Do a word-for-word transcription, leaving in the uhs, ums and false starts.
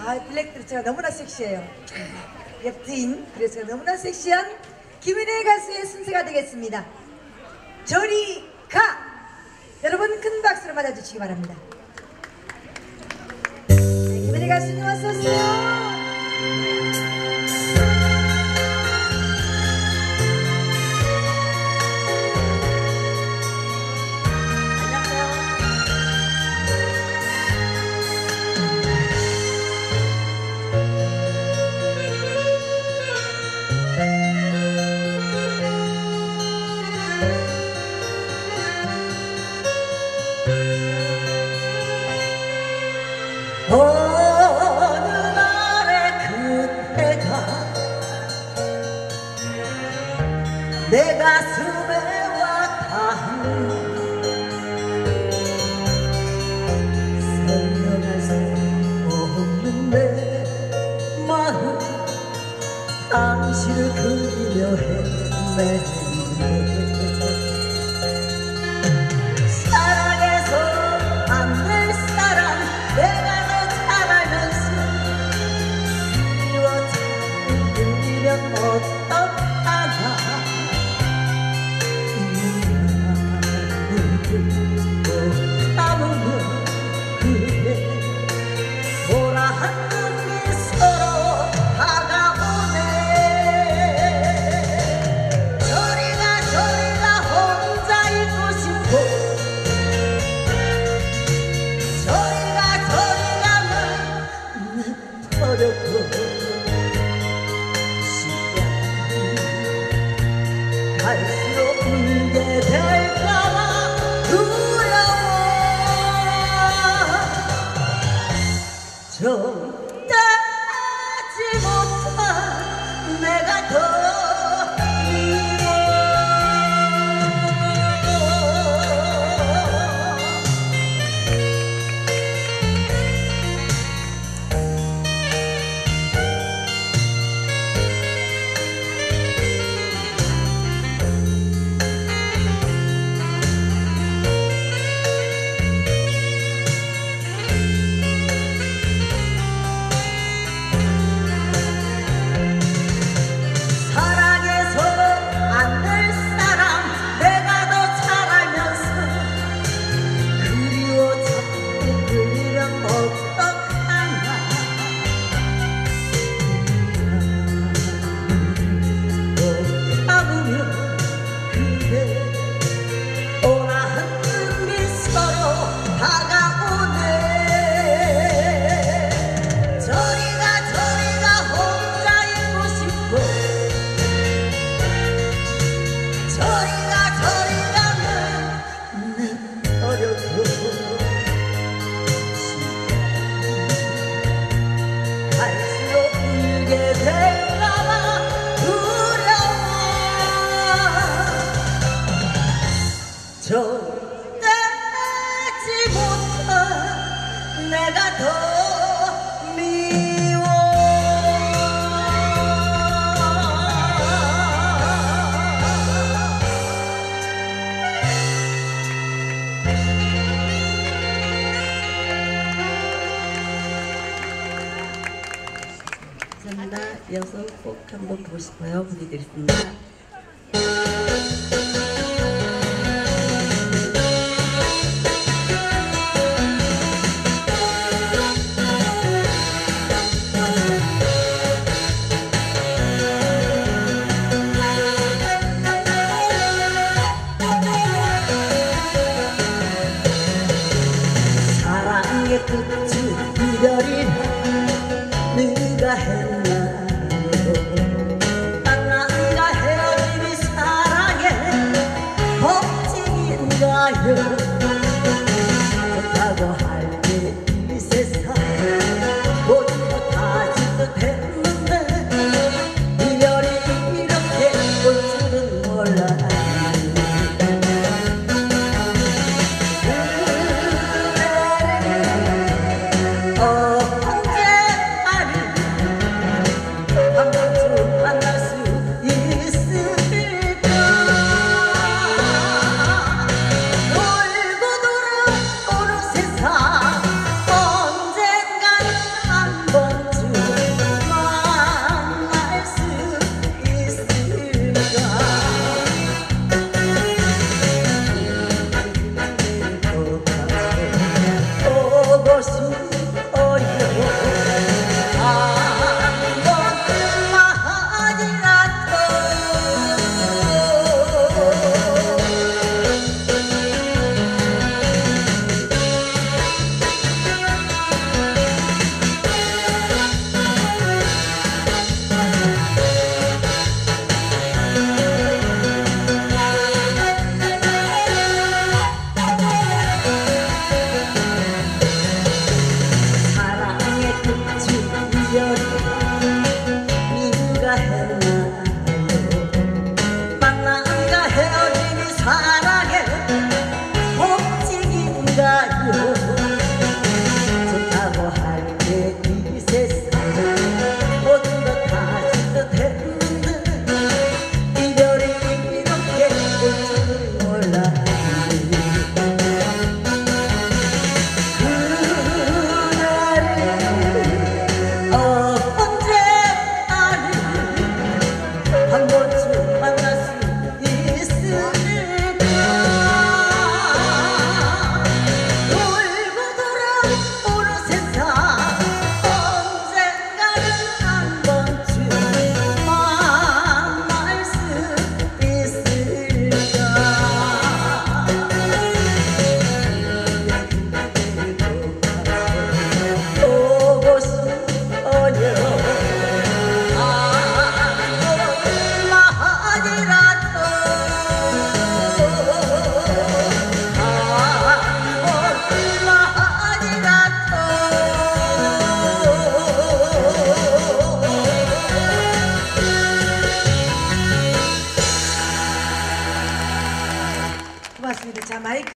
아, 블랙드레스가 너무나 섹시해요. 옆트인, 그래서 너무나 섹시한 김은혜 가수의 순서가 되겠습니다. 저리 가! 여러분 큰 박수로 맞아주시기 바랍니다. 네, 김은혜 가수님 어서오세요. 어느 날의 그때가 내 가슴에 와닿은 설명할 수 없는 내 마음 당신을 그리려 했네. 사랑해서 안 될 사람 내가 어떡하나 아무도 그대 돌아하는 미소로 다가오네. 저리가 저리가 혼자 있고 싶고 저리가 저리가만 버렸고 갈수록 울게 될까봐 두려워. 정답지 못한 내가 더 미워. 정답지 못한 내가 더 미워. 감사합니다. 이어서 꼭 한번 보고 싶어요. 보내드리겠습니다. 사랑의 끝은 이별이라 누가 했나요? 만남과 헤어짐이 사랑의 법칙인가요? 그렇다고 할 때 이 세상 모두 다 짓듯했는데 이별이 이렇게 올 줄은 몰랐네. 고맙습니다. 자, 마이크.